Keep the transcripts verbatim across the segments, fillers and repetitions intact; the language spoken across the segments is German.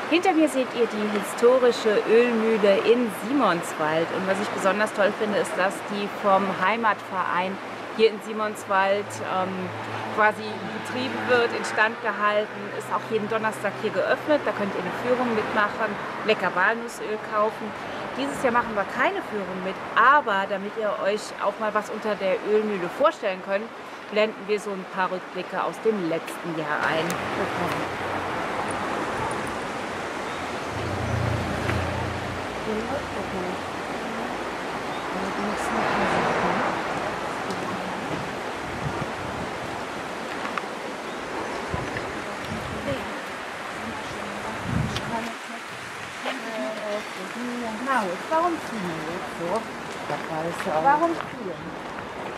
Hinter mir seht ihr die historische Ölmühle in Simonswald. Und was ich besonders toll finde, ist, dass die vom Heimatverein hier in Simonswald ähm, quasi betrieben wird, instand gehalten. Ist auch jeden Donnerstag hier geöffnet. Da könnt ihr eine Führung mitmachen, lecker Walnussöl kaufen. Dieses Jahr machen wir keine Führung mit, aber damit ihr euch auch mal was unter der Ölmühle vorstellen könnt, blenden wir so ein paar Rückblicke aus dem letzten Jahr ein. Warum ziehen wir jetzt so? Warum ziehen?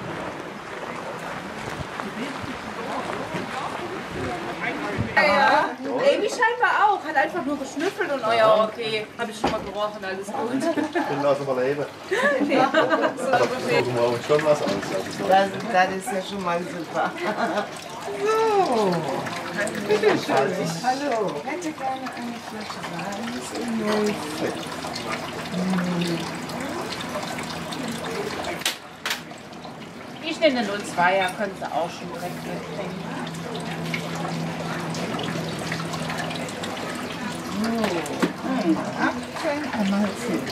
Ja, ja. Amy scheinbar auch. Hat einfach nur geschnüffelt und oh ja, okay. Habe ich schon mal gerochen, alles gut. Dann lassen wir leben. Ja. Da suchen wir uns schon was aus. Das, das ist ja schon mal super. So. Bitte schön. Hallo. Ich hätte gerne eine Flasche Walnuss in null fünf. Ich nehme eine null zweier, können Sie auch schon direkt mitbringen. So, Apfel einmal süß.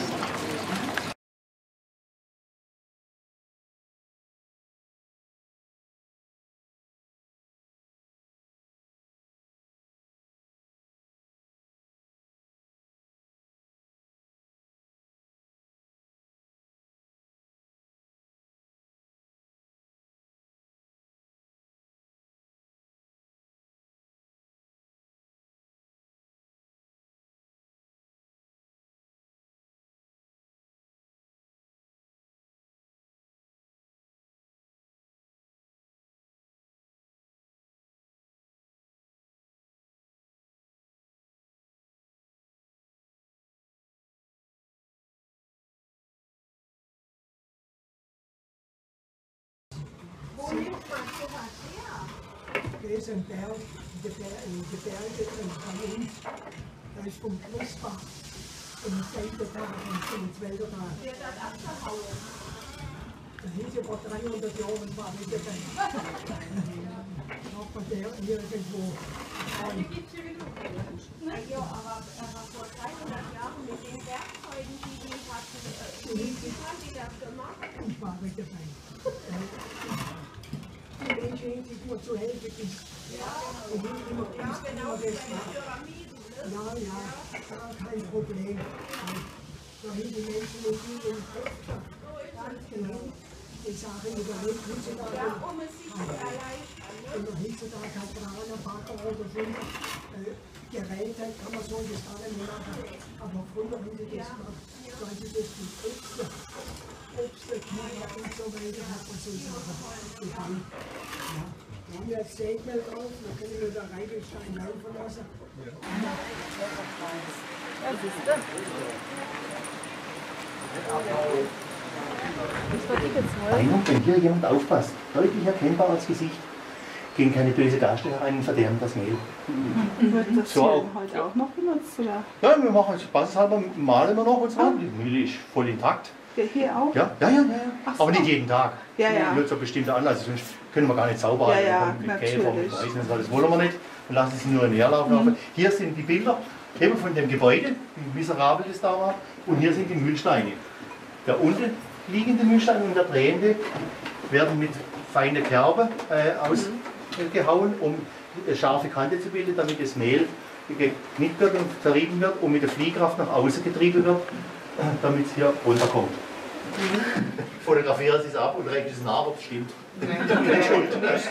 Der ist ein Berg, der Berge von uns. Der ist vom Flussbach. Und das Feldertal und das Wäldertal. Der hat abgehauen. Das hieß ja vor dreihundert Jahren war mit der Berg. Auch bei der hier irgendwo. Ja, aber, aber vor dreihundert Jahren mit den Werkzeugen, die die hatten, wie haben die das gemacht? Ich war mit dabei. Die Menschen hätten sich nur zu helfen ist. Ja, Und die immer ja, genau, das wie bei den Pyramiden, ne? Ja, ja, kein Problem. Da haben die Menschen mit vielen Köpfen. Ganz genau. Die Sachen überlebt heutzutage. Ja, um es sich zu erleichtern. Ne? Wenn man heutzutage hat Braner, Backer oder so äh, Geräte, kann man so das gar nicht mehr machen. Aber früher haben sie das gemacht. Weil sie das mit Obst, Obst, Kinder und so weiter hat man so Sachen getan. Ja. Wir haben jetzt Segmel drauf, dann können wir da Reibelstein laufen lassen. Ja. Ja, siehst du. Das war dick Meinung, wenn hier jemand aufpasst, deutlich erkennbar als Gesicht, gehen keine böse Geister herein und verderben das Mehl. Wird das so hier auch. heute auch noch benutzt, oder? Ja, wir machen es spaßeshalber, malen wir noch und so. Ah. Die Mühle ist voll intakt. Der hier auch? Ja, ja, ja, ja. Ach so. Aber nicht jeden Tag. Ja, ja. Nur zu bestimmten Anlass, sonst können wir gar nicht sauber Ja, ja, halten. Mit Käfer und natürlich. Weißen und so, das wollen wir nicht. Und lassen sie nur in Leerlauf laufen. Mhm. Hier sind die Bilder eben von dem Gebäude, wie miserabel das da war. Und hier sind die Mühlsteine. Der unten liegende Mühlstein und der drehende werden mit feiner Kerbe äh, ausgehauen, um eine scharfe Kante zu bilden, damit das Mehl geknickt wird und zerrieben wird und mit der Fliehkraft nach außen getrieben wird, damit es hier runterkommt. Fotografieren Sie es ab und rechnen es nach, ob es stimmt. Nee, Schuld.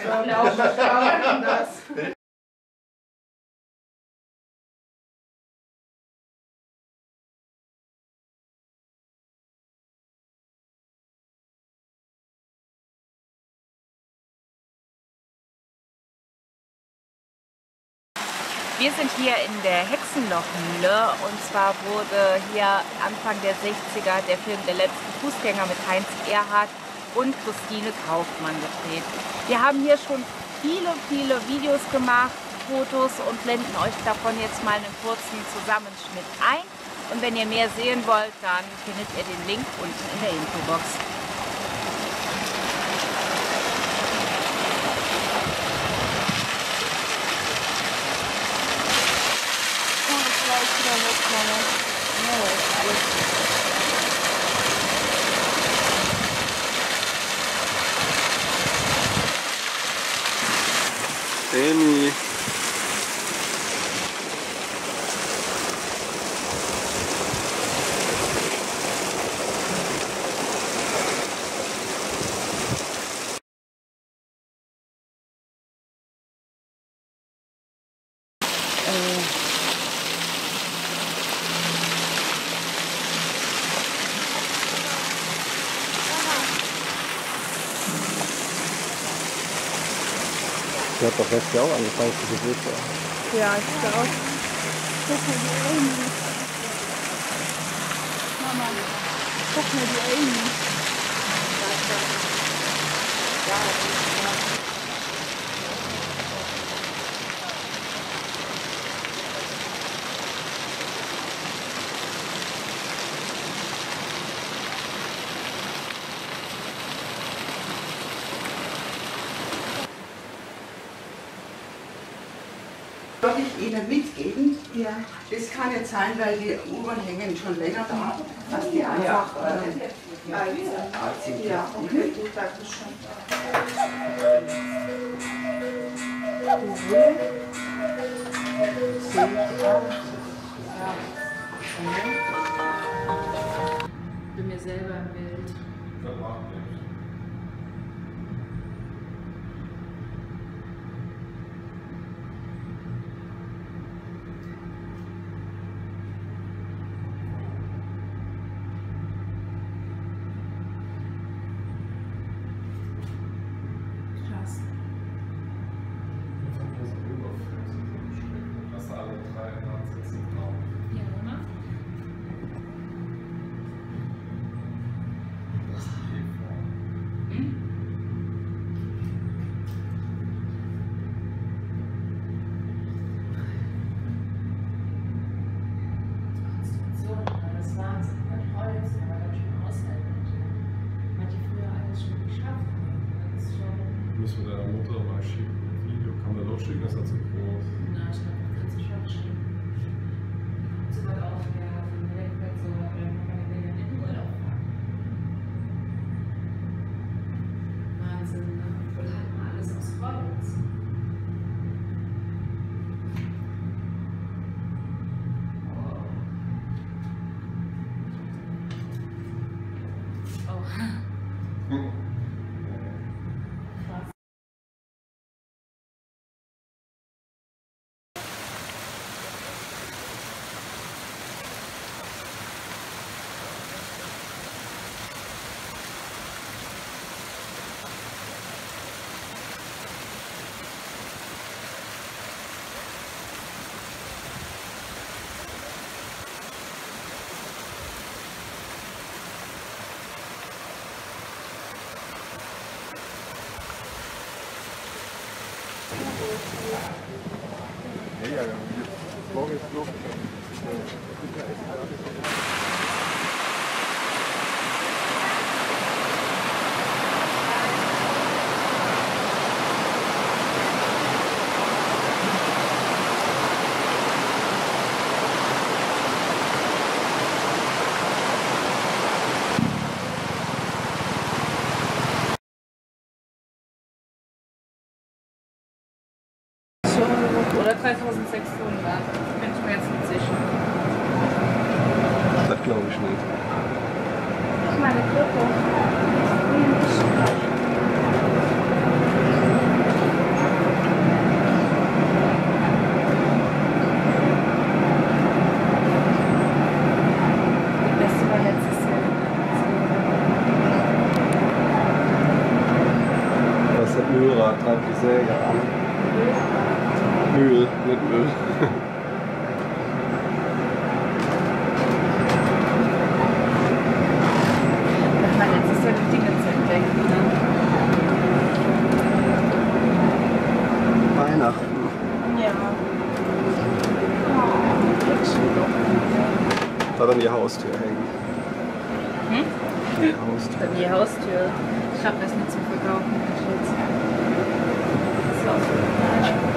Wir sind hier in der Hexenlochmühle und zwar wurde hier Anfang der sechziger der Film Der letzte Fußgänger mit Heinz Erhardt und Christine Kaufmann gedreht. Wir haben hier schon viele, viele Videos gemacht Fotos und blenden euch davon jetzt mal einen kurzen Zusammenschnitt ein. Und wenn ihr mehr sehen wollt, dann findet ihr den Link unten in der Infobox. Amy. Der hat doch letztes Jahr auch angefangen zu Geburtstag. Ja, ich glaube. Guck mal die Amy. Mama, guck mal die Amy. Soll ich Ihnen mitgeben? Ja. Das kann jetzt sein, weil die Uhren hängen schon länger da, dass die einfach äh, alt sind. Ja, okay, gut, danke schön. Ich bin mir selber im Bild. Krass. Ja, oder? Das Wahnsinn, mit Holz, aber ganz schön aushalten. Man die früher alles schon geschafft haben. Das ist schon. Müssen wir deiner Mutter mal schicken. Ein Video kann man doch schicken, das ist zu groß. Na, ich glaube, das kannst du schon schicken. So weit aufwerfen, direkt so, dann kann ich den in den Urlaub fahren. Wahnsinn, ne? Und halt mal alles aus Holz. Oh. Krass. Ja, ja, morgen ist noch. Oder dreitausendsechshundert. Bin ich mir jetzt nicht sicher. Das glaube ich nicht. Ich meine Grippe. Das Beste war letztes Jahr. Das hat Mühlrad, treibt die Säge an. Mühl, nicht Müll. Das war letztes Jahr die Dinge zu entdecken. Ne? Weihnachten. Ja. die Haustür hängen. Hm? Die Haustür. Bei die Haustür. Ich habe das nicht zum Verkaufen. So.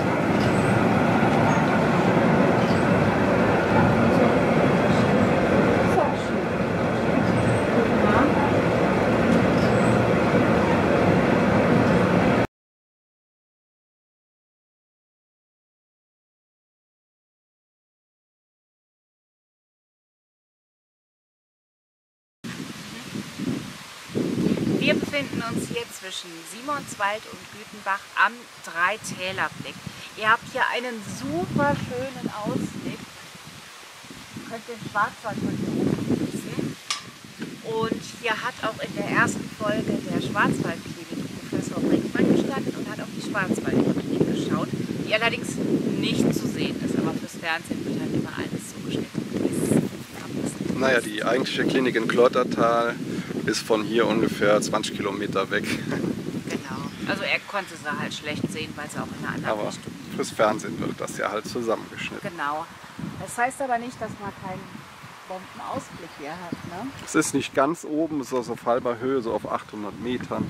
Wir befinden uns hier zwischen Simonswald und Gütenbach am Dreitälerblick. Ihr habt hier einen super schönen Ausblick. Ihr könnt den Schwarzwald von hier oben genießen. Und hier hat auch in der ersten Folge der Schwarzwaldklinik Professor Brinkmann gestanden und hat auf die Schwarzwaldklinik geschaut, die allerdings nicht zu sehen ist. Aber fürs Fernsehen wird halt immer alles so geschnitten, wie es abpasst. Naja, die eigentliche Klinik in Klottertal ist von hier ungefähr zwanzig Kilometer weg. Genau. Also er konnte sie halt schlecht sehen, weil sie auch in einer anderen Aber Richtung liegt. fürs Fernsehen wird das ja halt zusammengeschnitten. Genau. Das heißt aber nicht, dass man keinen Bombenausblick hier hat, ne? Es ist nicht ganz oben, es ist auf halber Höhe, so auf achthundert Metern.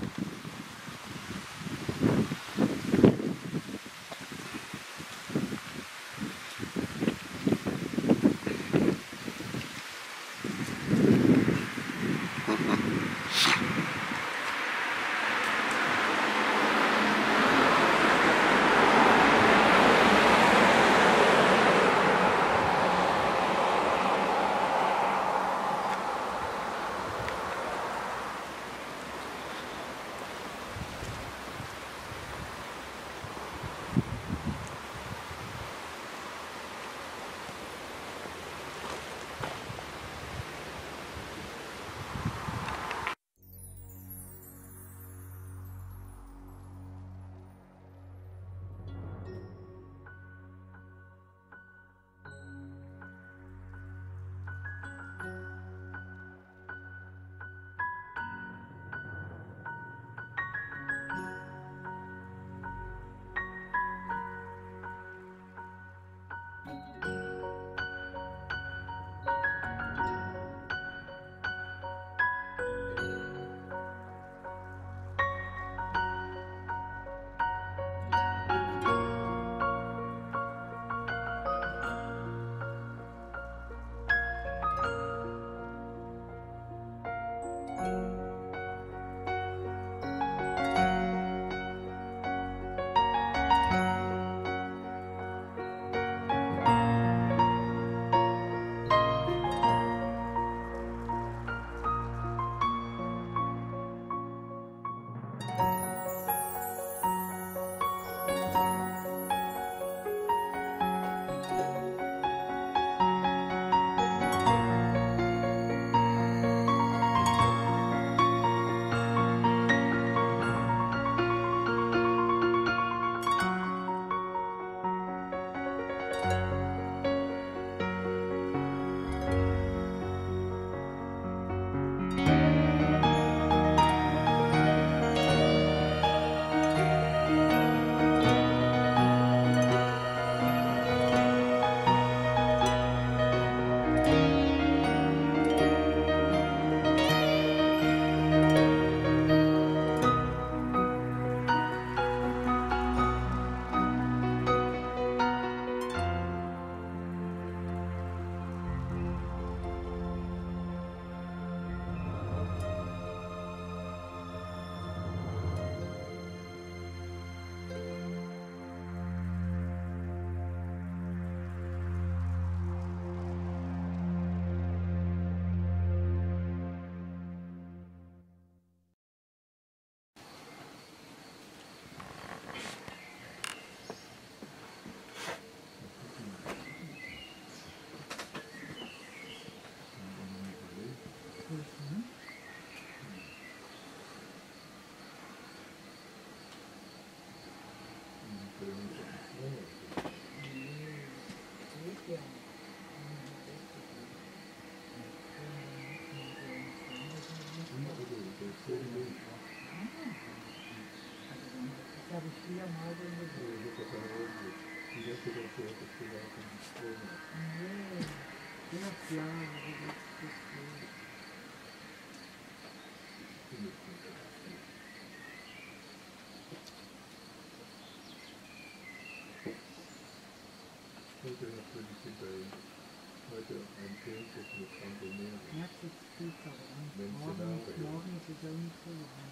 Heute natürlich bei heute ein Film mit Trampolin. Morgen, morgen ist es auch nicht so warm.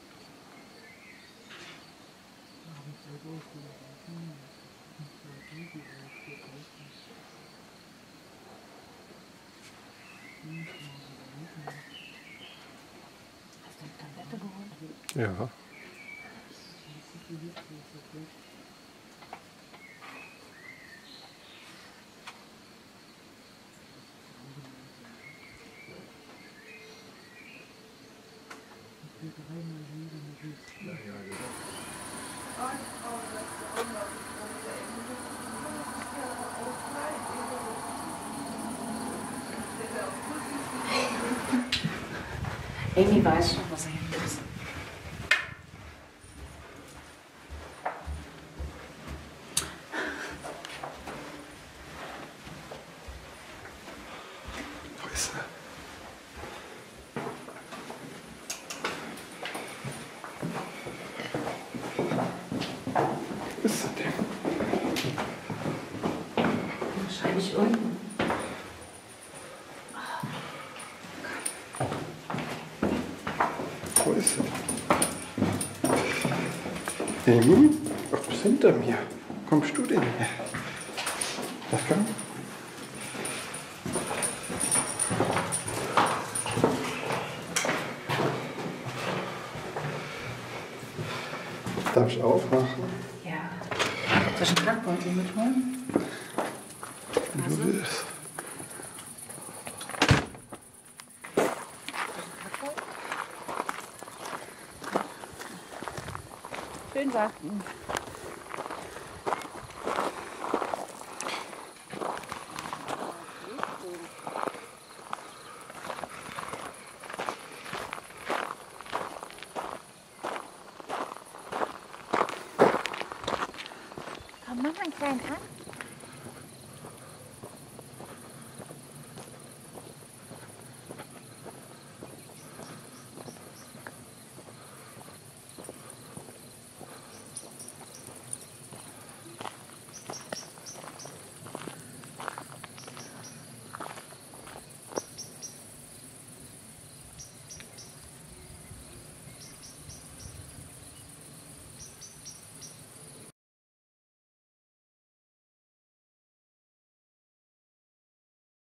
Abends wird auch wieder warm. Und zwar die, die auch hier draußen. Hast du eine Tablette geholt? Ja. Amy weiß schon, was er hin ist. Wo ist er? Wo ist er denn? Wahrscheinlich unten. Wo ist er? Amy? Ach, du bist hinter mir. Kommst du denn her? Na komm. Darf ich aufmachen? Ja. Soll ich einen Kackbeutel mitholen? Wie du willst. Schön sagten. Komm, mach einen kleinen an.